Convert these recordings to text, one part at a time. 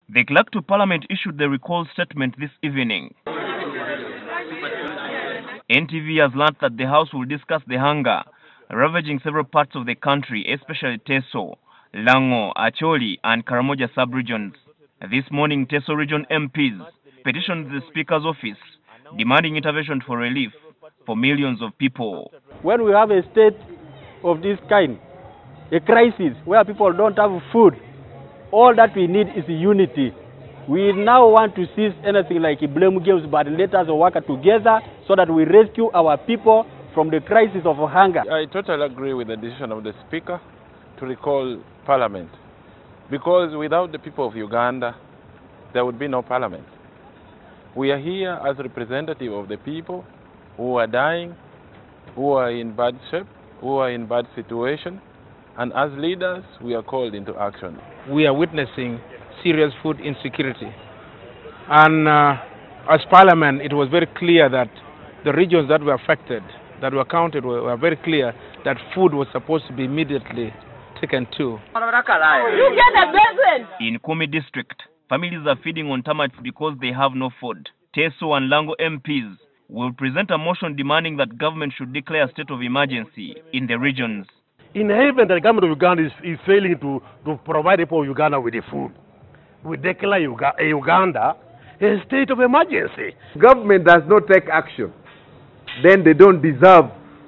The clerk to Parliament issued the recall statement this evening. NTV has learnt that the House will discuss the hunger ravaging several parts of the country, especially Teso, Lango, Acholi, and Karamoja sub-regions. This morning, Teso region MPs petitioned the Speaker's office, demanding intervention for relief for millions of people. When we have a state of this kind, a crisis where people don't have food, all that we need is unity. We now want to cease anything like blame games, but let us work together so that we rescue our people from the crisis of hunger. I totally agree with the decision of the Speaker to recall Parliament, because without the people of Uganda, there would be no Parliament. We are here as representative of the people who are dying, who are in bad shape, who are in bad situation, and as leaders, we are called into action. We are witnessing serious food insecurity. And as Parliament, it was very clear that the regions that were affected, that were counted, were very clear that food was supposed to be immediately taken to. You get a present! In Kumi District, families are feeding on termites because they have no food. Teso and Lango MPs will present a motion demanding that government should declare a state of emergency in the regions. In the event that the government of Uganda is failing to provide people of Uganda with the food, we declare Uganda a state of emergency. Government does not take action, then they don't deserve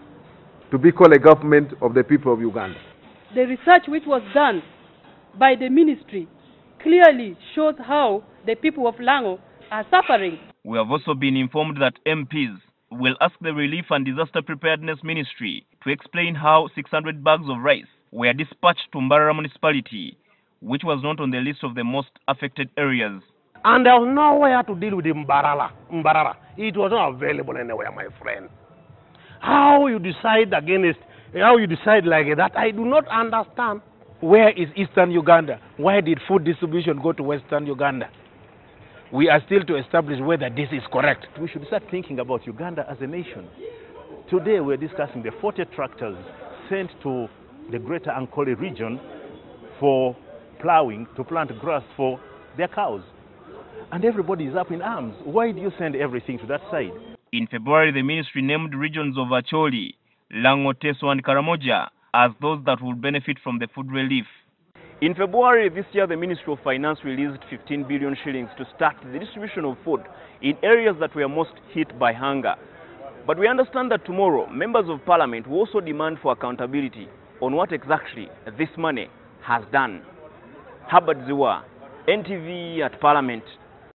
to be called a government of the people of Uganda. The research which was done by the ministry clearly shows how the people of Lango are suffering. We have also been informed that MPs will ask the Relief and Disaster Preparedness Ministry to explain how 600 bags of rice were dispatched to Mbarara municipality, which was not on the list of the most affected areas. And there was nowhere to deal with the Mbarara. It was not available anywhere, my friend. How you decide against, how you decide like that, I do not understand. Where is Eastern Uganda? Why did food distribution go to Western Uganda? We are still to establish whether this is correct. We should start thinking about Uganda as a nation. Today we're discussing the 40 tractors sent to the greater Ankole region for plowing, to plant grass for their cows. And everybody is up in arms. Why do you send everything to that side? In February, the ministry named regions of Acholi, Lango, Teso, and Karamoja as those that will benefit from the food relief. In February this year, the Ministry of Finance released 15 billion shillings to start the distribution of food in areas that were most hit by hunger. But we understand that tomorrow, members of Parliament will also demand for accountability on what exactly this money has done. Habad Ziwa, NTV at Parliament.